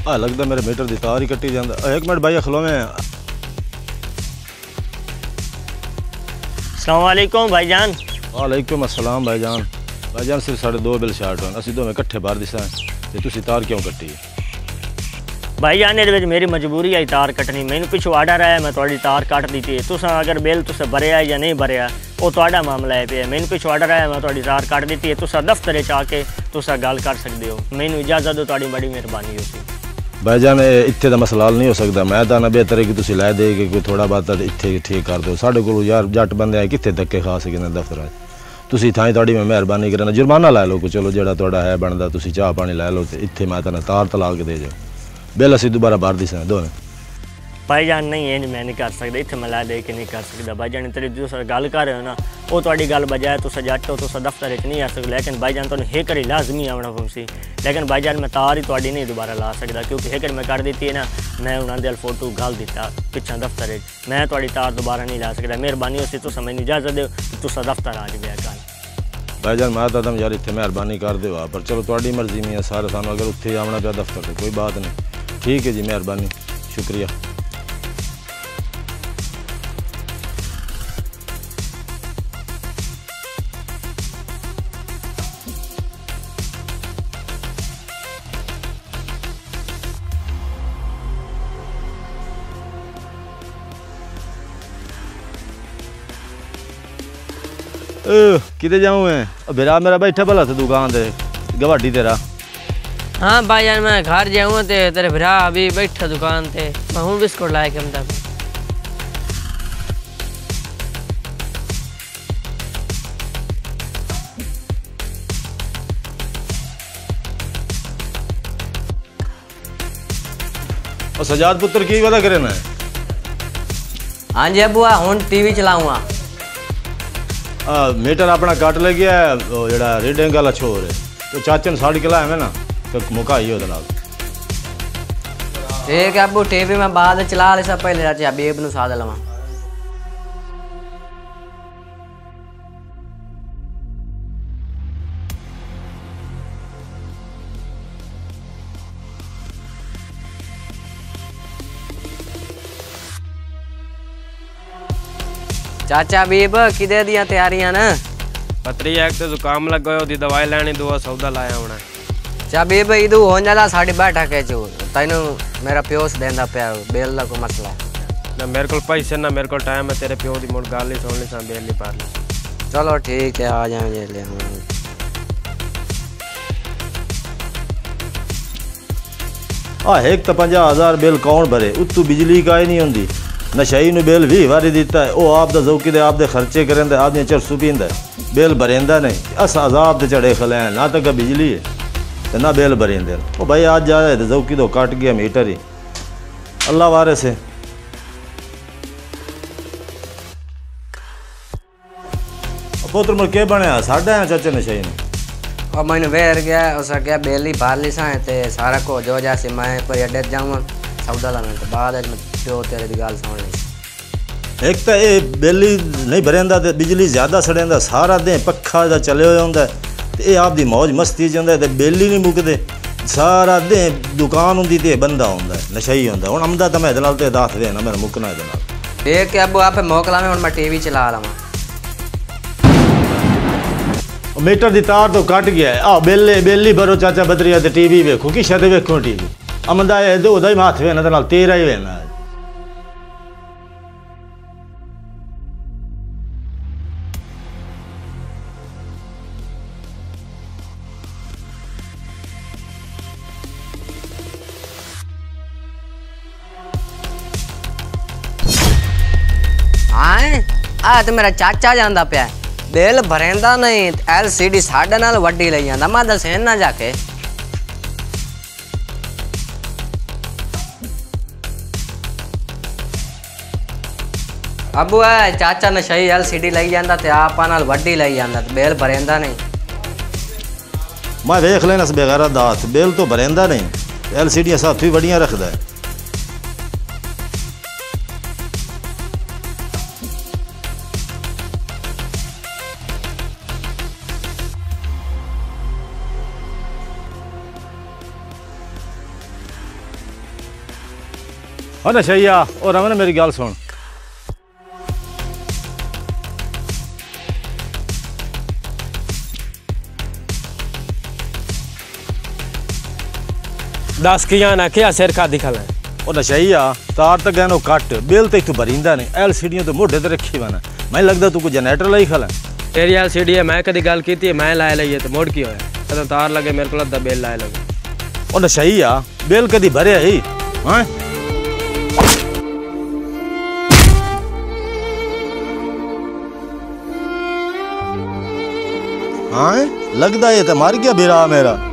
लगता मेरे मीटर की तार ही कट्टी जाता। एक मिनट भाई खलो में। अस्सलाम वालेकुम भाईजान। वालेकुम अस्सलाम भाईजान। भाईजान सिर्फ साढ़े 2 बिल शार्ट होने, असं दोवें कट्ठे बाहर दिसा ते तुसी तार क्यों कट्टी? भाईजान ये मेरी मजबूरी है तार कटनी। मैंने पिछू आर्डर आया, मैं थोड़ी तार कट दी थी। तुसा अगर बिल तुसे भरिया या नहीं भरिया वो तुहाडा मामला है पे। मैंने पिछू आर्डर आया, मैं थोड़ी तार कट दी है। तुसा दफ्तर च आके तुसा गल कर सकते हो। मैनू इजाजत दो, थोड़ी बड़ी मेहरबानी होती। भाईजान इतने का मसला हल नहीं हो सकता। मैं तो ना बेहतर है कि तुसी लै दे के कोई थोड़ा बहुत इतने ठीक कर दो। साढ़े को यार जट बंदे आए कितने धक्के खा सकते दफ्तर। तुसी थाई थोड़ी मैं मेहरबानी करना, जुर्माना लै लो चलो जो थोड़ा है बनता। तुसी चाह पानी लै लो, इतने मैं तो तार तला के दे जाओ। बिल असी दोबारा भर दी सा दोवें। भाईजान नहीं है मैं नहीं कर सकता, इतने मैं लै दे के नहीं कर सकता। भाईजान तेरी तुस गल कर रहे हो ना वो थोड़ी गल बजाय तुस जट हो, तुस दफ्तर नहीं आ सकते। लेकिन भाईजान तुम एक बारी लाजमी आना पौसी। लेकिन भाईजान मैं तार ही थोड़ी नहीं दोबारा ला सकता, क्योंकि एक मैं कर दी है ना। मैं उन्होंने फोटो घल दिता पिछा दफ्तर। मैं थोड़ी तार दोबारा नहीं ला सकता। मेहरबानी होसी तुस मैंने इजाजत दो, तुस दफ्तर आ जाए कल। भाईजान मैं तो यार इतने मेहरबानी कर दो, पर चलो थोड़ी मर्जी में है सारे। सानू अगर उत्थे आना पिया दफ्तर से कोई बात नहीं। ठीक है जी, मेहरबानी, शुक्रिया। किते जाऊँ मैं? बिरा मेरा बैठा भला था दुकान से गवाडी तेरा। हाँ भाईजान मैं घर जाऊँ तो तेरे भरा अभी बैठा दुकान पे। मैं हूँ बिस्कुट लाए के मतलब। और सजाद पुत्र की वाला करे ना? हाँ जी अबू हूँ टीवी चलाऊँगा। मीटर अपना कट लग गया है, जरा रीडिंग वाला छोर है तो चाचे ने साड़ी के लाया मैं ना तो मुका ही ओदे नाल। ठीक है अबू, टीवी में बाद चला ले सब पहले चाचा बेब नु साथ लवा। चाचा बेब किदे दियां तैयारियां ना? पतरी एक तो जुकाम लग गयो दी दवाई लेनी, दो सौदा लाया होना। चा बेब इदू हो जाला साड़ी बैठक के चो तैनू मेरा प्योस देंदा पिया बेल दा को मसला ना। मेरे को पैसे ना मेरे को टाइम है। तेरे प्यो दी मुड़ गाल नहीं सुन ली सा बेल नहीं पार ली। चलो ठीक है आ जाएंगे ले। एक तो 50,000 बिल कौन भरे? उत्तू बिजली का ही नहीं होंगी। नशाई ने बिल 20 बारी दिता है। वो आप जौकी दे आप खर्चे करें आप चरसू पींदा बिल भरेंदा नहीं। अस अजाब से चढ़े खले हैं, ना तो बिजली है तो ना बिल भरेंदे। वो भाई आज जाए तो जौकी तो कट गया मीटर ही। अल्लाह वारे से पुत्र मुड़ के बनया साढ़ा है चाचे नशाई ने। और मैंने वेर गया उस क्या बेल ही बाहर ली सा ते सारा को जो जैसे मैं कोई अड्डे जाऊँगा सौदा लाने तो बाद में प्यो तेरे दी गल सुन ली। एक तो ये बिल ही नहीं भरेंदा तो बिजली ज़्यादा सड़ेंदा सारा दिन पक्खा दा चले हुए होंदा ते ये आपदी मौज मस्ती जांदा ते बिल ही नहीं मुकदे। सारा दिन दुकान होंदी ते बंदा होंदा नशाई होंदा। हुण आमदा तो मैं इहदे नाल ते दास देना मेरा मुकना इहदे नाल। ठीक है अबू आप मोकला में हुण मैं टीवी चला लवां। मीटर की तार तो कट गया है। आ बिल ही भरो चाचा बदरिया ते टीवी वेखो कि शायद वेखो टीवी आमदा ओदा ही हाथ वेना ते नाल तेरा ही वेना। आ तो मेरा चाचा जांदा पिया बिल भरेंदा नहीं। LCD साढ़े नाल वड्डी लई जांदा। मैं दस ना जाके अबू है चाचा नशाई LCD लई जांदा ते आपा नाल वड्डी लई जांदा ते बिल भरेंदा नहीं। मैं वेख लेना बेगैरत दास बिल तो भरेंदा नहीं। LCD साथ ही वड्डियां रखदा है। और नशैया और रमन मेरी गल सुन। दस किया ना क्या सिर खा दिखल है। और नशैया तार तक गए कट बिल तो तू भरींदा नहीं LCD तो मोढे ते रखी वन मैं लगता तू कोई जनरेटर लाई खला। तेरी LCD है मैं कभी गल की मैं लाए लाइए तो मोड़ की होया तो तार लगे मेरे को लगता बिल लाए लगे। और नशैया बिल कदी भरिया ही हाँ हाँ लगता है तो मर गया बिरा मेरा।